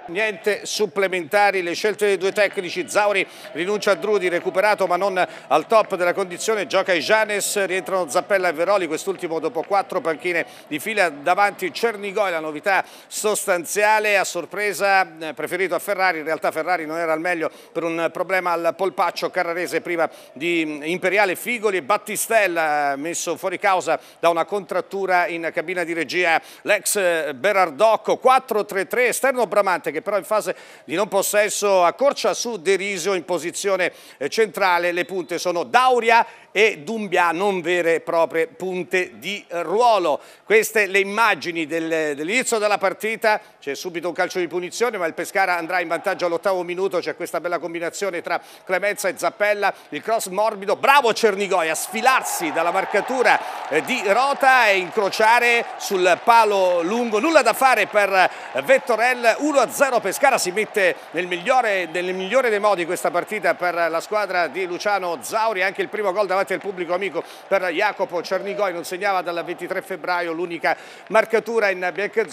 Niente supplementari, le scelte dei due tecnici. Zauri rinuncia a Drudi, recuperato ma non al top della condizione, gioca Janes, rientrano Zappella e Veroli, quest'ultimo dopo 4 panchine di fila. Davanti Cernigoj, la novità sostanziale, a sorpresa preferito a Ferrari, in realtà Ferrari non era al meglio per un problema al polpaccio. Carrarese priva di Imperiale, Figoli e Battistella messo fuori causa da una contrattura in cabina di regia l'ex Berardocco. 4-3-3, esterno Bramante che però in fase di non possesso accorcia su Derisio in posizione centrale. Le punte sono Dauria e Dumbia, non vere e proprie punte di ruolo. Queste le immagini dell'inizio della partita. C'è subito un calcio di punizione, ma il Pescara andrà in vantaggio all'8° minuto. C'è questa bella combinazione tra Clemenza e Zappella, il cross morbido, bravo Cernigoj a sfilarsi dalla marcatura di Rota e incrociare sul palo lungo. Nulla da fare per Vettorel. 1-0, Pescara si mette nel migliore dei modi questa partita per la squadra di Luciano Zauri. Anche il primo gol davanti al pubblico amico per Jacopo. Cernigoj non segnava dal 23 febbraio, l'unica marcatura in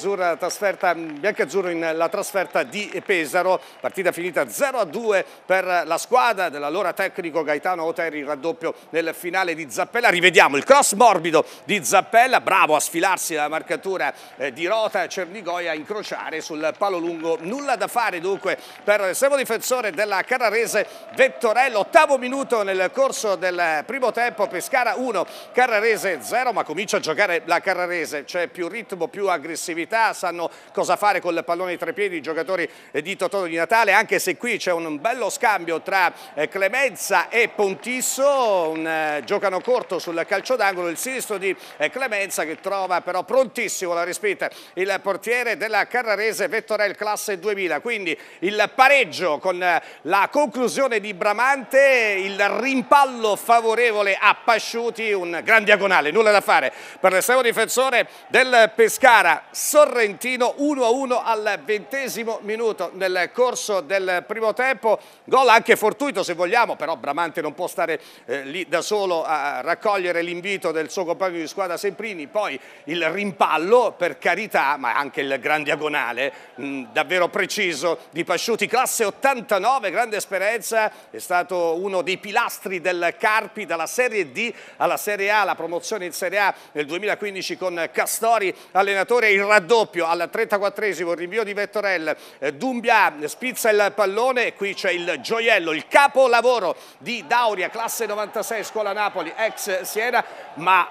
biancazzurro in la trasferta di Pesaro. Partita finita 0-2 per la squadra dell'allora tecnico Gaetano Oteri, il raddoppio nel finale di Zappella. Rivediamo il cross morbido di Zappella, bravo a sfilarsi dalla marcatura di Rota, Cernigoj a incrociare sul palo lungo. Nulla da fare dunque per l'estremo difensore della Carrarese Vettorel. 8° minuto nel corso del primo tempo, Pescara 1, Carrarese 0, ma comincia a giocare la Carrarese, c'è più ritmo, più aggressività, sanno cosa fare col pallone tra i piedi i giocatori di Totò Di Natale, anche se qui c'è un bello scambio tra Clemenza e Pontisso, giocano corto sul calcio d'angolo, il sinistro di Clemenza che trova però prontissimo la respinta il portiere della Carrarese Vettorel classe 2000, quindi il pareggio con la conclusione di Bramante, il rimpallo favorevole a Pasciuti, un gran diagonale, nulla da fare per l'estremo difensore del Pescara Sorrentino. 1-1 al 20° minuto nel corso del primo tempo, gol anche fortuito se vogliamo, però Bramante non può stare lì da solo a raccogliere l'invito del suo compagno di squadra Semprini, poi il rimpallo per carità, ma anche il gran diagonale davvero preciso di Pasciuti, classe 89, grande esperienza, è stato uno dei pilastri del Carpi dalla Serie D alla Serie A, la promozione in Serie A nel 2015 con Castori allenatore. Il raddoppio al 34°, il rinvio di Vettorel, Dumbia spizza il pallone e qui c'è il gioiello, il capolavoro di Dauria, classe 96, scuola Napoli, ex Siena, ma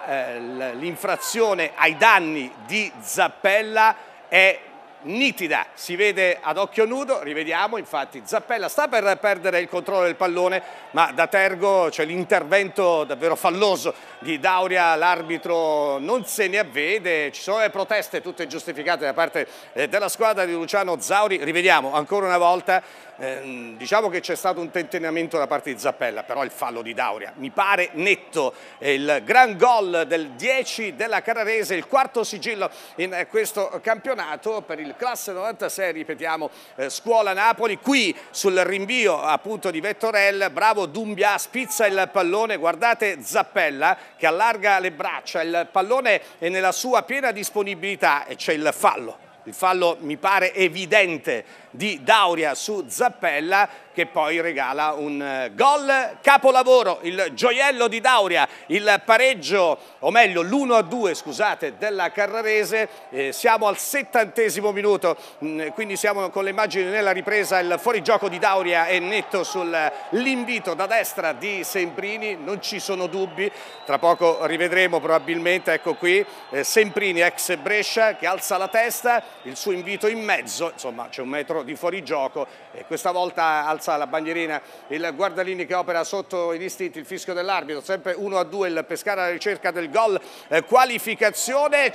l'infrazione ai danni di Zappella è nitida, si vede ad occhio nudo. Rivediamo, infatti Zappella sta per perdere il controllo del pallone, ma da tergo c'è l'intervento davvero falloso di Dauria, l'arbitro non se ne avvede, ci sono le proteste tutte giustificate da parte della squadra di Luciano Zauri. Rivediamo ancora una volta, diciamo che c'è stato un tentennamento da parte di Zappella, però il fallo di Dauria mi pare netto. Il gran gol del 10 della Carrarese, il 4° sigillo in questo campionato per il classe 96, ripetiamo, scuola Napoli. Qui sul rinvio appunto di Vettorel, bravo Dumbia, spizza il pallone, guardate Zappella che allarga le braccia, il pallone è nella sua piena disponibilità e c'è il fallo. Il fallo mi pare evidente di Dauria su Zappella, che poi regala un gol capolavoro, il gioiello di Dauria, il pareggio, o meglio l'1-2 scusate, della Carrarese. Siamo al 70° minuto, quindi siamo con le immagini nella ripresa, il fuorigioco di Dauria è netto sull'invito da destra di Semprini, non ci sono dubbi, tra poco rivedremo probabilmente, ecco qui Semprini ex Brescia che alza la testa, il suo invito in mezzo, insomma c'è 1 metro di fuorigioco e questa volta alza la bandierina il guardalini che opera sotto gli istinti, il fischio dell'arbitro. Sempre 1-2 il Pescara alla ricerca del gol qualificazione,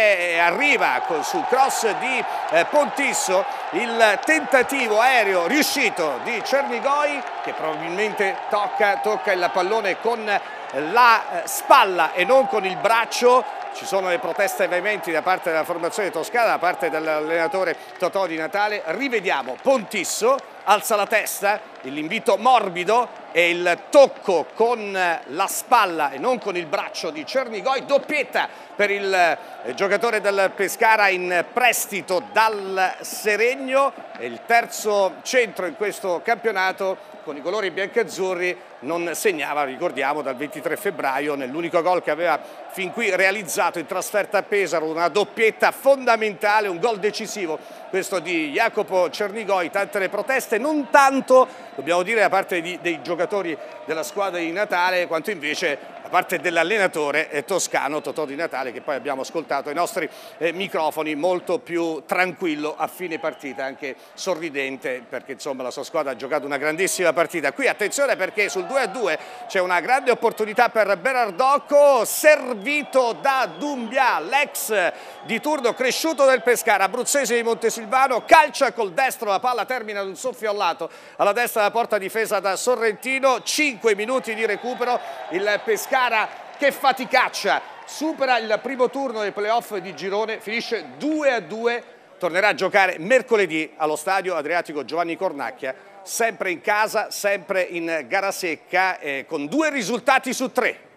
arriva sul cross di Pontisso il tentativo aereo riuscito di Cernigoj che probabilmente tocca il pallone con la spalla e non con il braccio. ci sono le proteste veementi da parte della formazione toscana, da parte dell'allenatore Totò Di Natale. Rivediamo Pontisso, alza la testa, l'invito morbido e il tocco con la spalla e non con il braccio di Cernigoj, doppietta per il giocatore del Pescara in prestito dal Seregno, e il terzo centro in questo campionato con i colori biancazzurri non segnava, ricordiamo, dal 23 febbraio nell'unico gol che aveva fin qui realizzato in trasferta a Pesaro, una doppietta fondamentale, un gol decisivo questo di Jacopo Cernigoj. Tante le proteste, non tanto, dobbiamo dire, da parte dei giocatori della squadra di Natale, quanto invece da parte dell'allenatore toscano Totò Di Natale, che poi abbiamo ascoltato ai nostri microfoni, molto più tranquillo a fine partita, anche sorridente, perché insomma la sua squadra ha giocato una grandissima partita. Qui attenzione, perché sul 2-2 c'è una grande opportunità per Berardocco, servito da Doumbia, l'ex di turno cresciuto del Pescara, abruzzese di Montesilvano, calcia col destro, la palla termina ad un soffio al lato alla destra della porta difesa da Sorrentino. 5 minuti di recupero, il Pescara che faticaccia supera il primo turno dei playoff di girone, finisce 2-2, tornerà a giocare mercoledì allo stadio Adriatico Giovanni Cornacchia, sempre in casa, sempre in gara secca, con 2 risultati su 3.